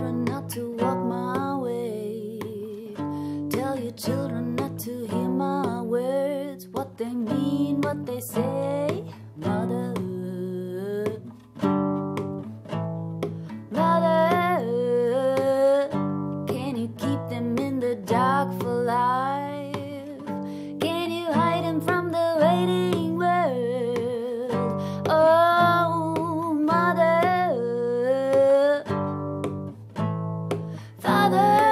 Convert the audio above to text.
children not to walk my way. Tell your children not to hear my words, what they mean, what they say. Mother, mother, can you keep them in the dark for life? Can you hide them from the waiting world? Oh, mother, father.